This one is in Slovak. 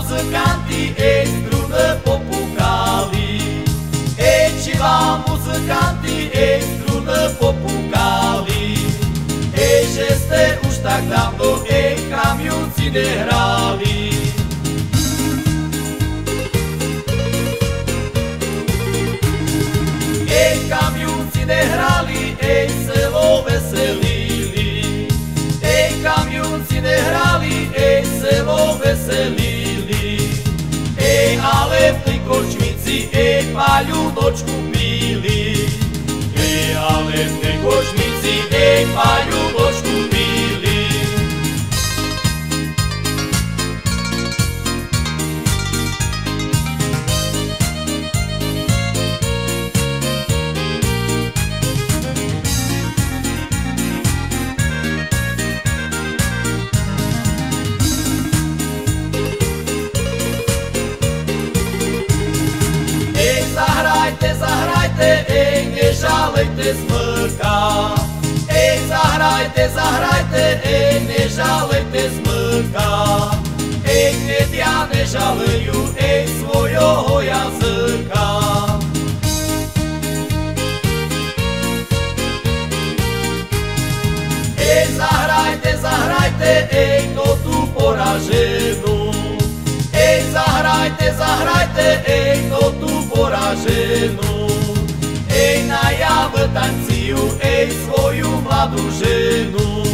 muzykanti, strună popucali. Ci va muzykanti, strună popucali. Že ste už tak dávno, kamionci nehrali. Kamionci nehrali, selo veselili. Kamionci nehrali, selo veselili. Ale v tej kočmici, paľunočku pili. Ale v tej kočmici, paľunočku pili. Zahrajte, zahrajte, nežalejte smrka. Zahrajte, zahrajte, nežalejte smrka. Kvedia nežalejú, svojho jazyka. Zahrajte, zahrajte, kto tú poraženú. Zahrajte, zahrajte, kto tú poraženú. Na jav tanciu, svoju mladú ženu.